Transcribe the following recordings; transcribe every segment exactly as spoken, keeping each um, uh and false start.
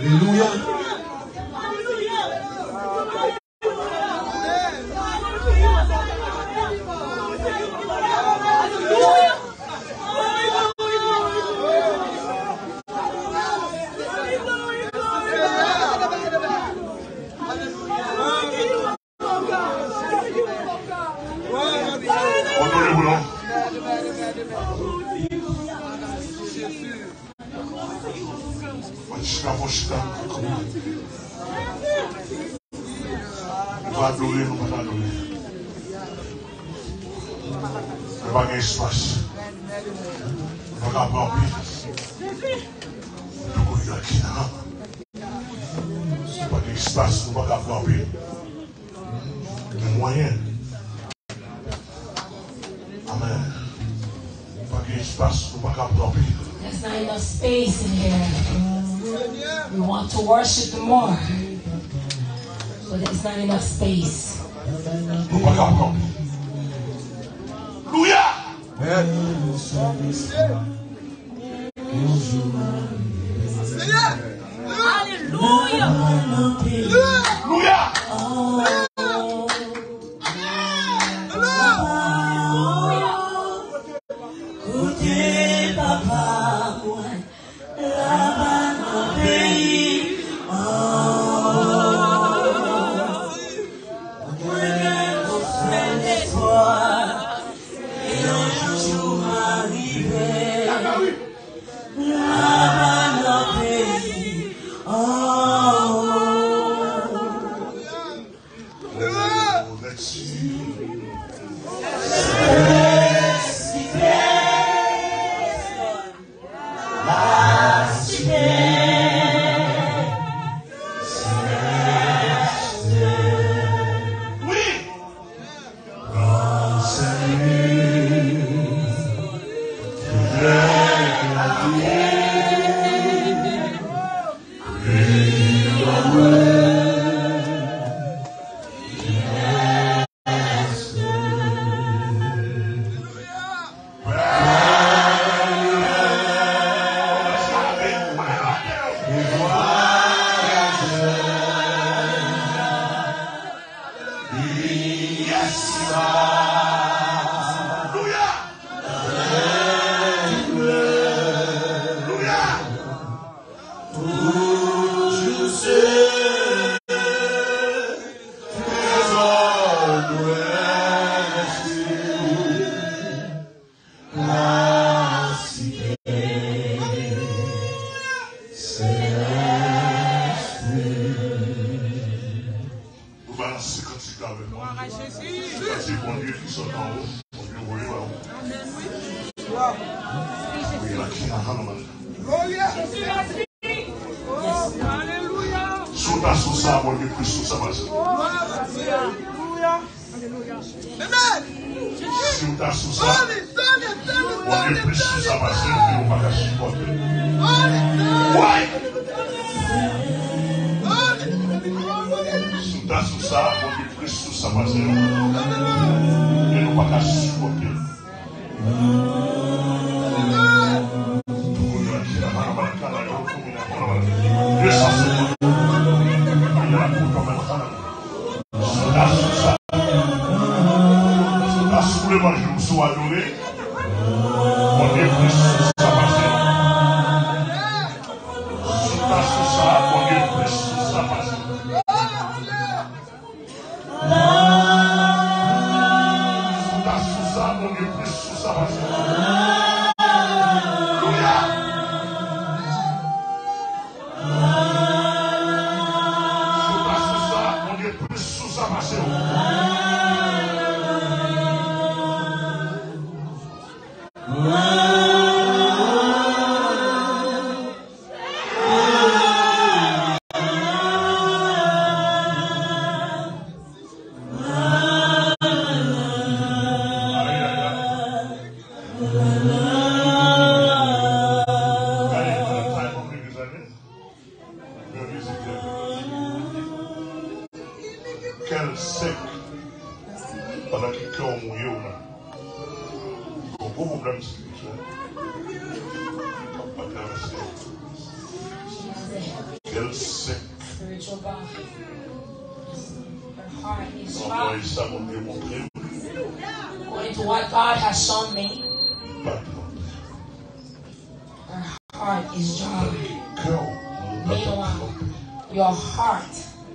Alléluia. On va adorer, on va adorer. On va gagner espace. On va avoir plus. On va gagner espace, on va avoir plus. Les moyens. Amen. On va gagner espace, on va avoir plus. There's not enough space in here. We want to worship the more, but there's not enough space. Alléluia. Hallelujah. Alléluia. According to what God has shown me, her heart is dry. Meanwhile, your heart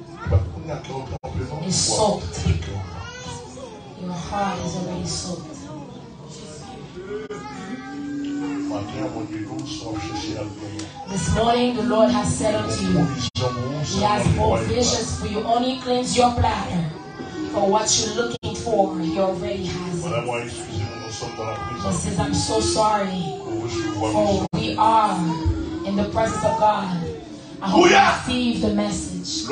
is soaked. Your heart is already soaked. This morning the Lord has said unto you, He has provisions for you. Only cleanse your bladder. For what you're looking for, He already has it. He says, I'm so sorry. For we are in the presence of God. I hope you receive the message.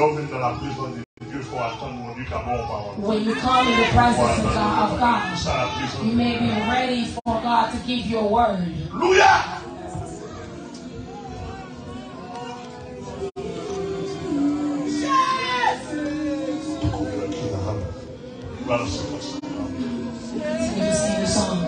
When you come in the presence of God, of God, you may be ready for God to give you a word. Hallelujah! So you sing the song.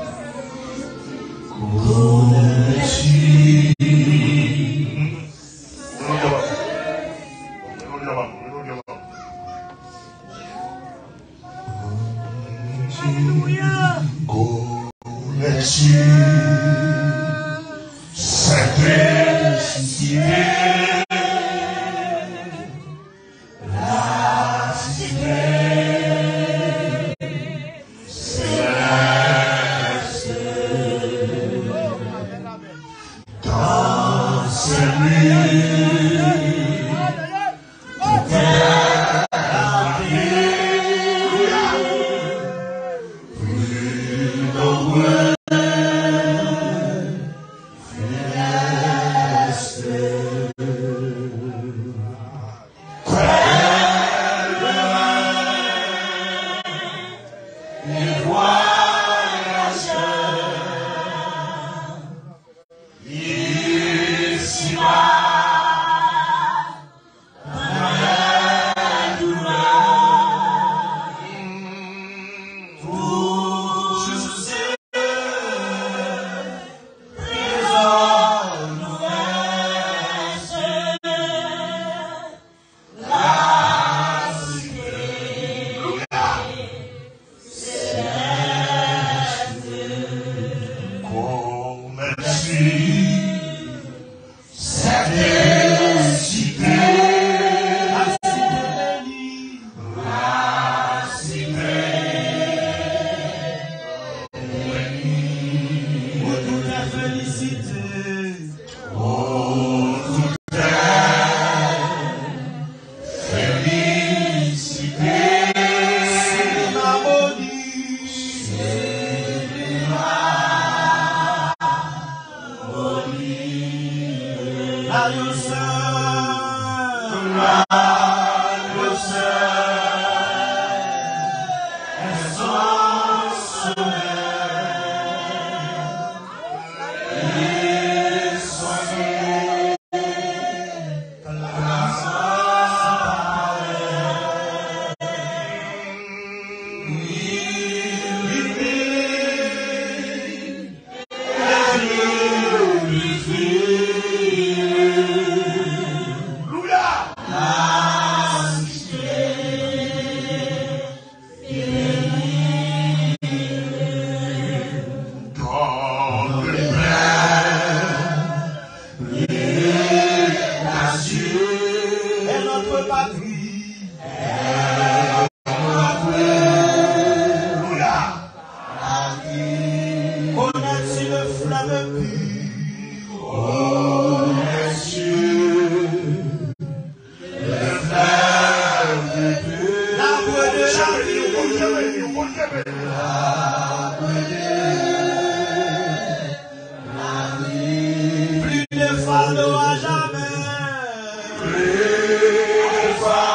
Plus de fardeau à jamais. Plus de fardeau.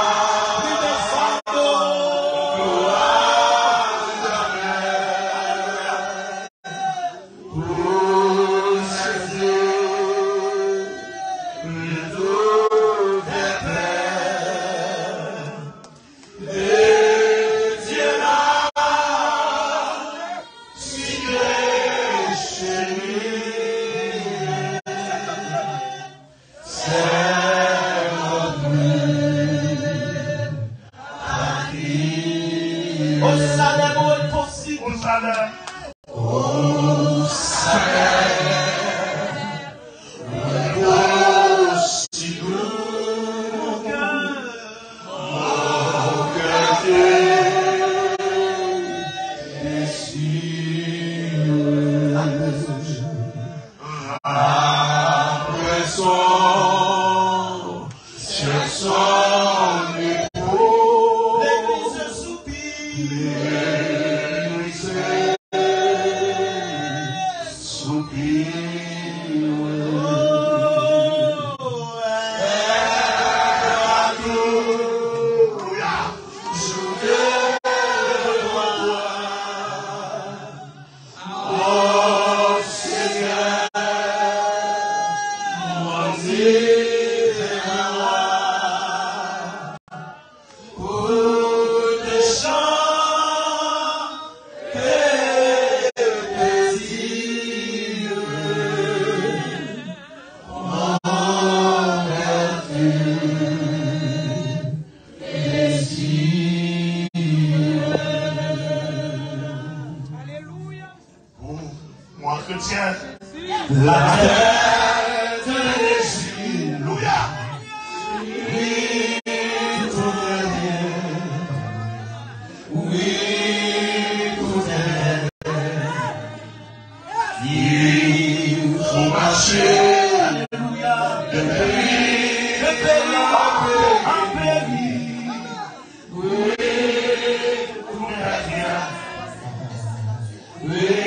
salaire. Au salaire, aussi doux, mon cœur, mon cœur désire. Après son, cher son époux, l'église soupire, l'église soupire. La terre te désire. Alléluia. Oui, tout est bien. Oui, tout est bien. Il faut marcher. Alléluia. De pays, de pays en pays. Oui, tout est bien. Oui.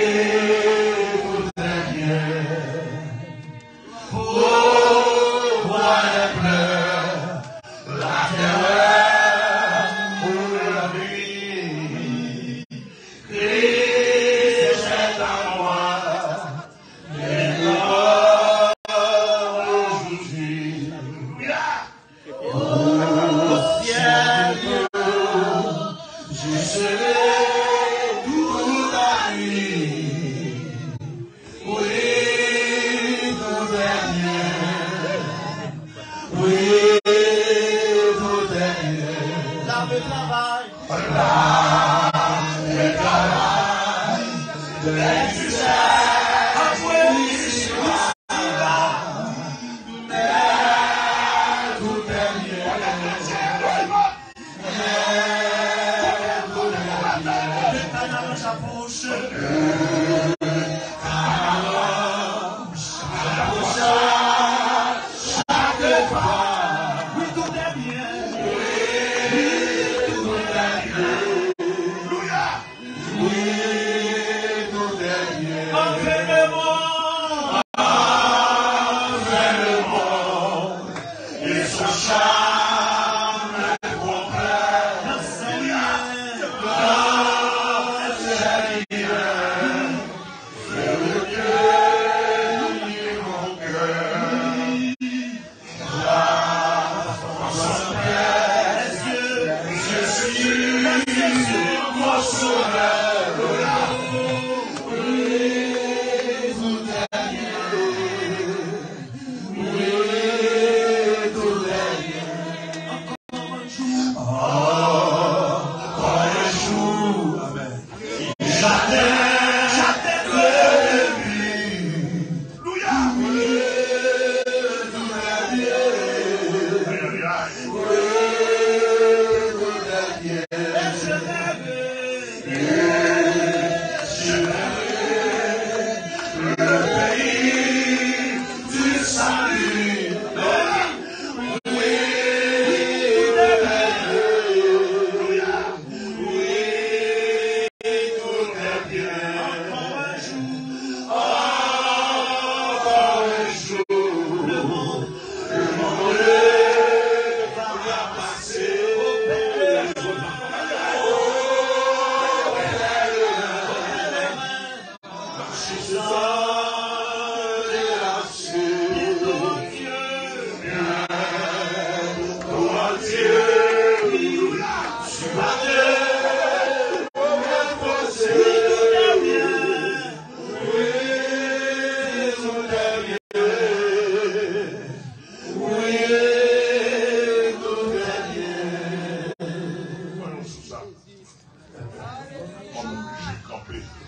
On est obligé de camper.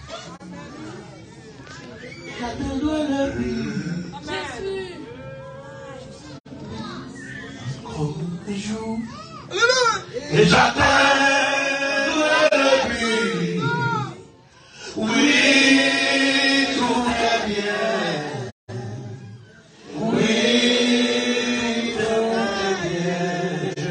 des jours. Et j'attends le pluie. Oui, tout est bien. Oui, tout est bien.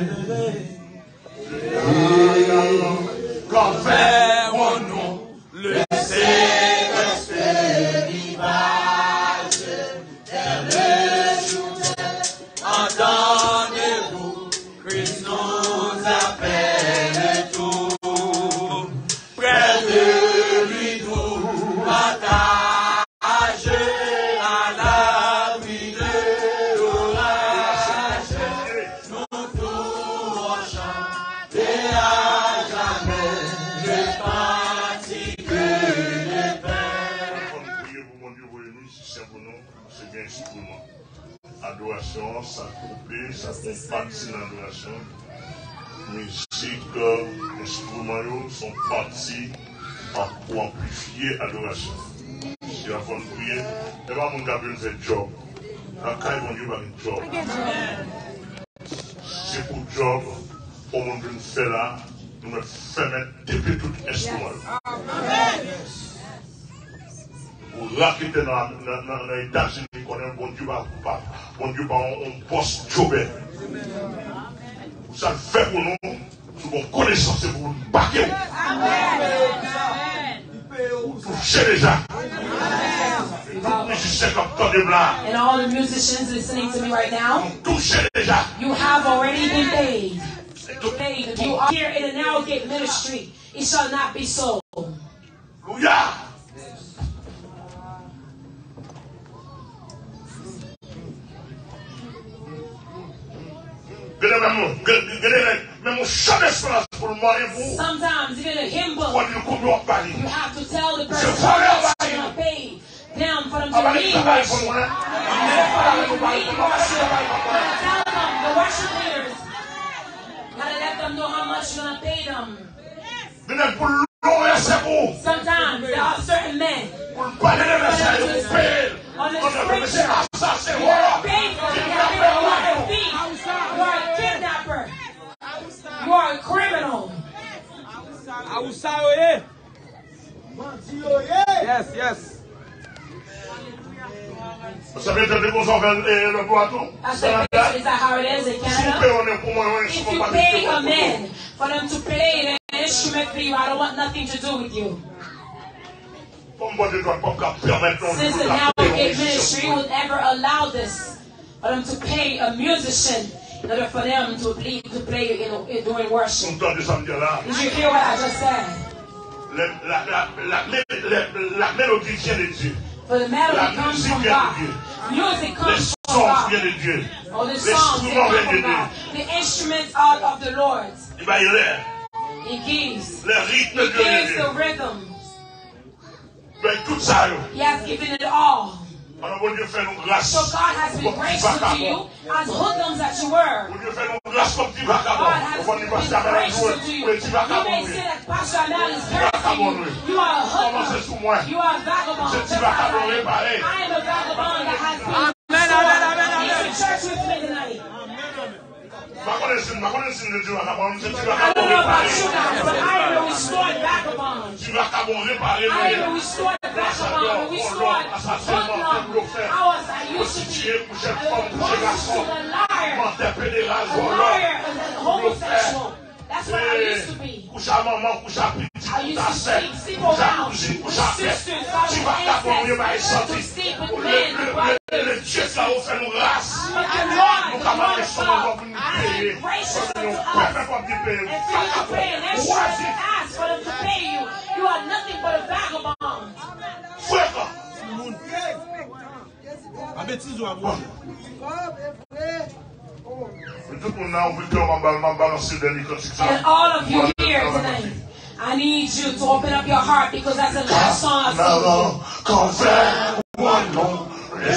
Je vais confère mon nom, le Saint-Esprit qui passe vers le jour. Entendez-vous, Christ nous appelle tous. Près de lui nous partage à l'abri de l'orage. Nous tous en chant et à jamais je pratique le pain. Priez pour mon Dieu, voyez-nous, si c'est pour nous, c'est bien instrument. Adoration, ça coupe, ça fait partie de l'adoration. Musique, instruments sont partis pour amplifier l'adoration. Si la bonne prière, et pas mon gars fait job. La caille, mon Dieu, va un job. C'est pour job, pour mon Dieu, nous fait là, nous me fait mettre depuis tout instrument. Pour là qui était dans les États-Unis, qu'on a un bon Dieu, bon Dieu, on poste jobé. Ça le fait pour nous, sous mon connaissance, c'est pour nous baquer. Touchez déjà. And all the musicians listening to me right now, you have already been paid. Paid. If you are here in the Now Gate ministry, it shall not be so. Hallelujah. Sometimes even a hymn book, you have to tell the person how much you're going to pay them for them to lead worship. You have to lead worship. You got to tell them, the worship leaders, you got to let them know how much you're going to pay them. Sometimes there are certain men on the scripture, you are paid for it. You are a thief. You are a kidnapper. You are a criminal. Yes, yes. Is that how it is in Canada? If you pay a man for them to play an instrument for you, I don't want nothing to do with you. Since the Now Gate ministry would ever allow this, for them to pay a musician in order for them to play, to play in, in doing worship. Did you hear what I just said? For the melody comes from God. Music comes from God. Or the songs they come from God. The instruments are of the Lord. He gives. He gives the rhythm. He has given it all. So God has been gracious to you as hoodlums that you were. God has been gracious to you. You may say that Pastor Amal is cursing you. You are a hoodlum. You are a vagabond. Just like I am a vagabond that has been stolen. He's in church with me tonight. I don't know about you guys, but I am a restored vagabond. I am a restored vagabond, a restored hoodlum. I was, I used to be a prostitute, a liar, a liar, and a homosexual. That's what I used to be. I used to sleep, sleep around with sisters, I was incest, to sleep with men, with brothers. But the Lord, the Lord, has been gracious unto us. And for you to pay an instrument and ask for them to pay you, you are nothing but a vagabond. And all of you here tonight, I need you to open up your heart because that's the last song I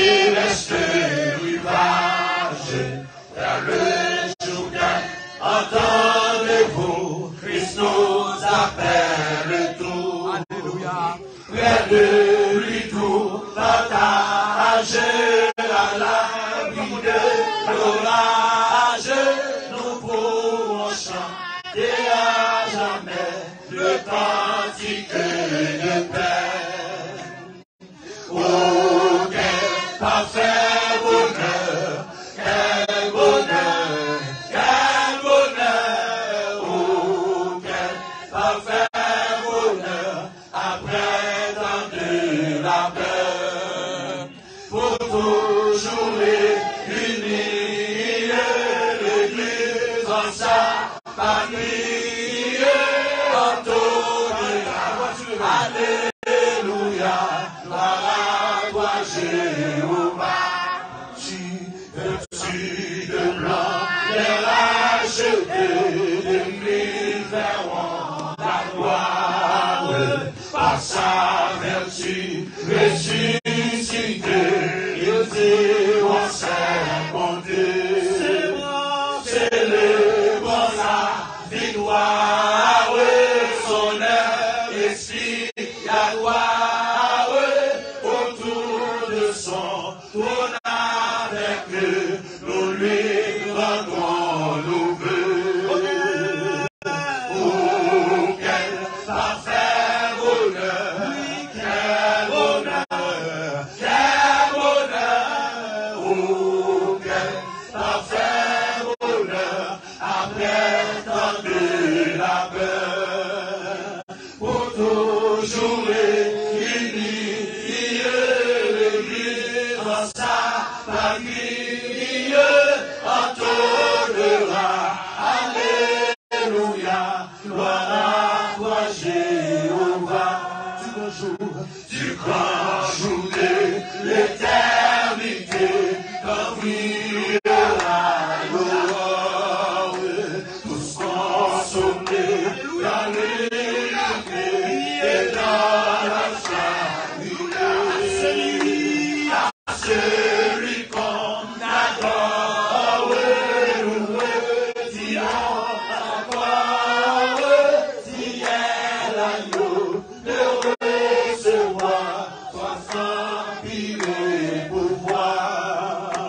sing. Vers le Jourdain, entendez-vous, Christ nous appelle tous. Alléluia. Près de lui tout, partager à l'abri de l'orage. nous pourrons chanter à jamais le cantique de paix. Oh, quel parfait bonheur, quel bonheur, quel bonheur, oh, quel parfait bonheur, après tant de labeur, pour toujours unir l'Église en sa famille, en ton alléluia, gloire à toi Jéhovah. Tu de blanc, les rachetés de mille verront la gloire, par sa vertu ressuscité, ils diront sa bonté. Célébrons la victoire, son œuvre esprit, la gloire, autour de son trône avec eux, nous lui rendrons nos vœux. Oh, quel parfait bonheur, quel bonheur, quel bonheur, oh, quel parfait bonheur, après tant de labeur, pour toujours unis, l'Église en sa famille, entonnera, alléluia, gloire à toi Jéhovah, du grand jour, du grand jour de l'éternité, quand brillera l'aurore, tous consommés dans l'unité et dans la charité, à celui qu'on adore, nous disons encore, si elle agneau de recevoir soixante mille pouvoirs.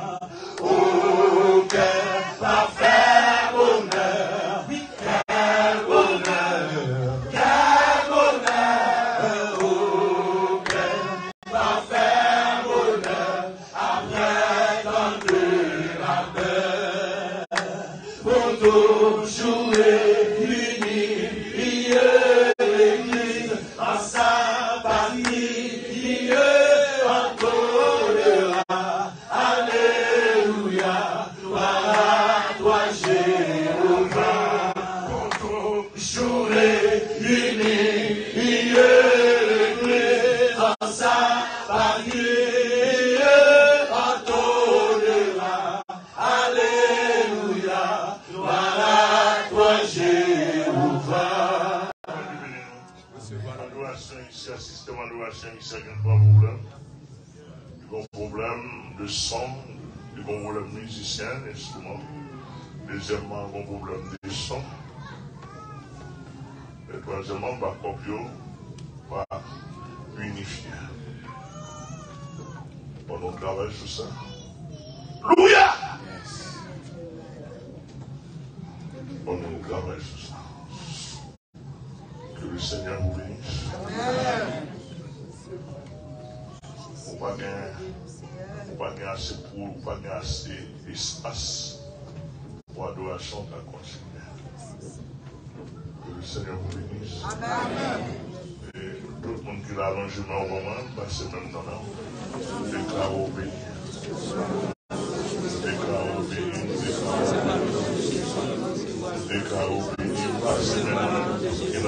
Oh, quel parfait bonheur, quel bonheur, quel bonheur, oh, quel parfait bonheur, après tant de labeur, pour toujours unis, l'Église en sa famille, entonnera, alléluia, gloire à toi Jéhovah, pour toujours unis, l'Église en sa famille, entonnera, alléluia, gloire à toi Jéhovah. L'adoration ici, un système d'adoration ici, il y a un problème. Il y a un problème de son, il y a un problème musicien, instrument. Deuxièmement, il y a un problème de son. Et troisièmement, il y a un copio, pas unifié. On travaille sur ça. Alléluia! On travaille sur ça. Que le Seigneur vous bénisse. Vous pas gagner assez pour, vous pas gagner assez d'espace pour adoration à continuer. Que le Seigneur vous bénisse. Et tout le monde qui l'a allongement au moment, passez même dans l'âme. Déclare au béni. Déclare au béni. Déclare au béni. Passez même dans l'âme.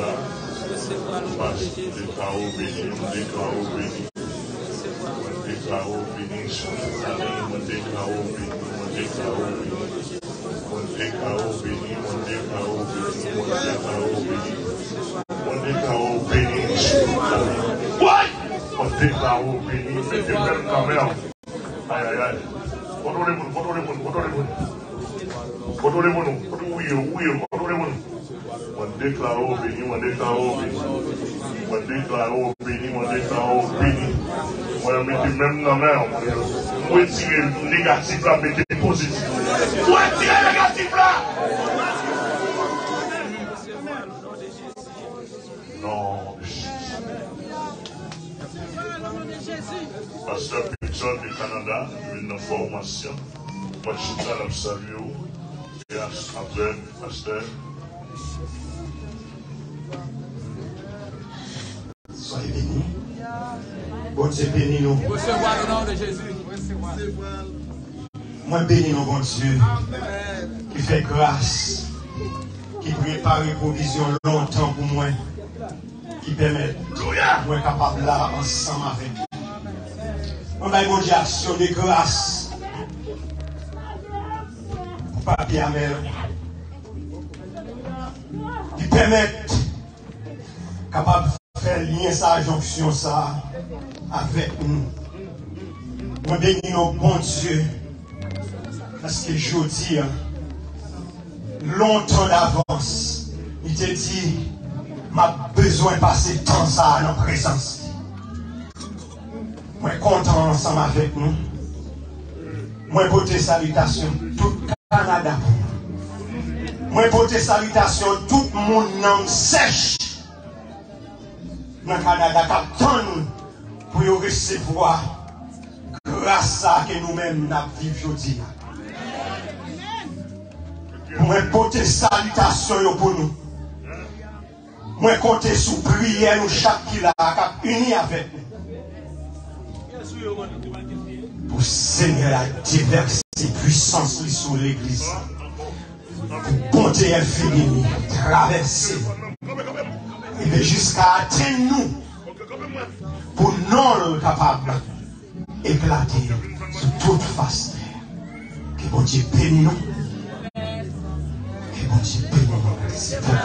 Déclare au béni. Déclare au béni. Déclare au béni sur toute la ligne. Déclare au béni. Déclare au béni. Déclare au béni. Déclare au béni. Déclare au béni. On déclare au béni sur toute la ligne. On déclare au béni. Mettez même quand même. Aïe aïe aïe. Photo les mouns, photo les mouns, photo les mouns. Photo les mouns, photo oui, oui, photo les mouns. On déclare au béni, on déclare au béni. On déclare au béni, on déclare au béni. On mettez même dans la main. On retire le négatif, on mettez le positif. On retire le négatif. négatif là. Non, Pasteur Pitson du Canada, une formation. Moi, je suis à l'Absalio. Et après, Pasteur. Soyez bénis. Bon Dieu, bénis nous. Recevoir le nom de Jésus. Moi, bénis nous, bon Dieu, qui fait grâce, qui prépare une provision longtemps pour moi, qui permet moi capable là ensemble avec vous. On va bon Dieu action de grâce pour Papi Amel, qui permet capable de faire lien sa jonction ça avec nous. Moi, bénis nous, bon Dieu. Parce que je dis, longtemps d'avance, il te dit, m'a besoin de passer temps ça en présence. Moi, content ensemble avec nous. Moi, pour tes salutations, tout Canada. Moi, pour tes salutations, tout le monde sèche. Dans le Canada, qu'attend nous pour recevoir grâce à que nous-mêmes nous vivons aujourd'hui. Moi, porter salutation pour nous. Moi, compter sous prière nous chaque qui l'a uni avec nous. Pour Seigneur à déverser puissance sur l'église. Pour compter infiniment, traverser. Et bien jusqu'à atteindre nous. Pour non capable d'éclater sur toute face. Que bon Dieu bénisse nous. Que bon Dieu bénisse nous.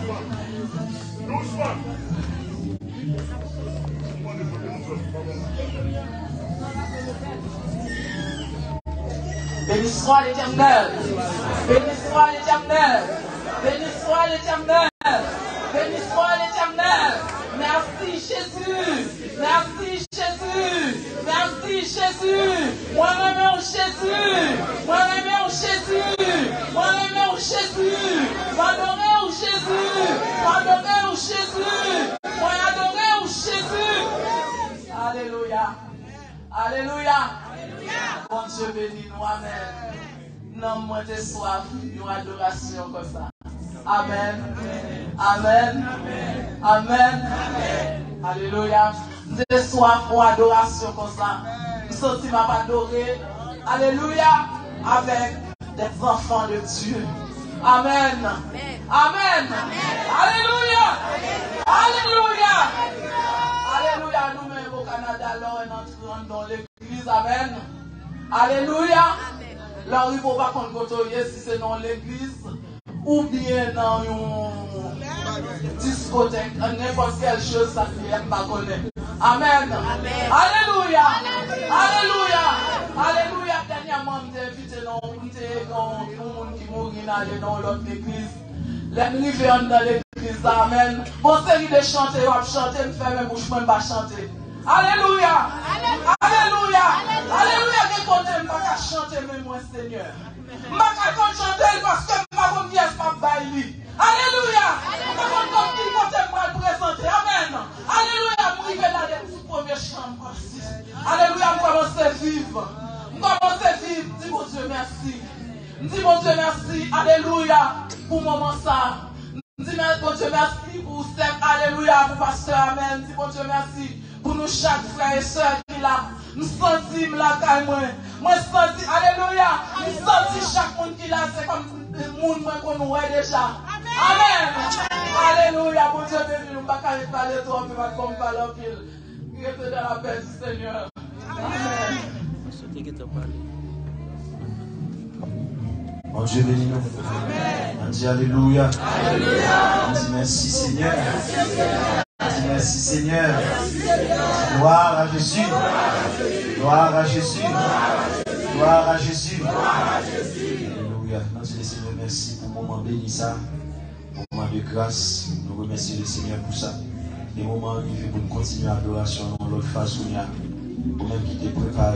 Béni soit l'Éternel. Béni soit l'Éternel. Béni soit l'Éternel. Béni soit l'Éternel. Merci Jésus. Merci Jésus. Merci Jésus. Moi-même en Jésus. Moi-même en Jésus. Moi-même en Jésus. M'adorer en Jésus. M'adorer en Jésus. Moi adorer en Jésus. Alléluia. Alléluia. Bon Dieu béni nous, amen. Non, moi j'ai soif, une adoration comme ça. Amen. Amen. Amen. Alléluia. J'ai soif pour adoration comme ça. Je sens m'a adoré. Alléluia. Avec des enfants de Dieu. Amen. Amen. Alléluia. Alléluia. Alléluia. Nous-mêmes au Canada, là, on entre dans l'église. Amen. Alléluia. Là, il ne faut pas qu'on côtoie si c'est dans l'église ou bien dans une discothèque, n'importe quelle chose, ça ne vient pas connaître. Amen. Alléluia. Alléluia. Alléluia. Dernièrement, je t'ai invité dans un monde qui mourit dans l'autre église. Les rivières dans l'église. Amen. Bon, série de chanter, on va chanter, je fais mes bouches, je ne vais pas chanter. Alléluia. Alléluia. Alléluia. Que côté je ne vais pas chanter, mais moi, Seigneur. Je ne vais pas chanter parce que je ne vais pas bailler. Alléluia. Je ne vais pas côté je vais présenter. Amen. Alléluia. Je vais là dans la première chambre. Alléluia. Je commence à vivre. Je commence à vivre. Dis mon Dieu merci. Dis mon Dieu merci. Alléluia. Pour le moment ça. Dis mon Dieu merci pour Steph. Alléluia. Pour pasteur. Amen. Dis mon Dieu merci. Pour nous chaque frère et soeur qui là, nous sentons la caille moi. Moi senti, alléluia, nous sentons chaque monde qui là, c'est comme le monde qu'on nous voit déjà. Amen. Alléluia, bon Dieu béni, nous ne pouvons pas parler trop, mais pas comme parler en pile. Restez dans la paix du Seigneur. Amen. Bon Dieu bénis nous. On dit alléluia. On dit merci Seigneur. On dit merci Seigneur. Gloire à Jésus. Gloire à Jésus. Gloire à Jésus. Alléluia. On dit le Seigneur merci pour le moment béni ça. Pour le moment de grâce. Nous remercions le Seigneur pour ça. Les moments arrivés pour nous continuer l'adoration dans l'autre façon. Pour même qui te prépare.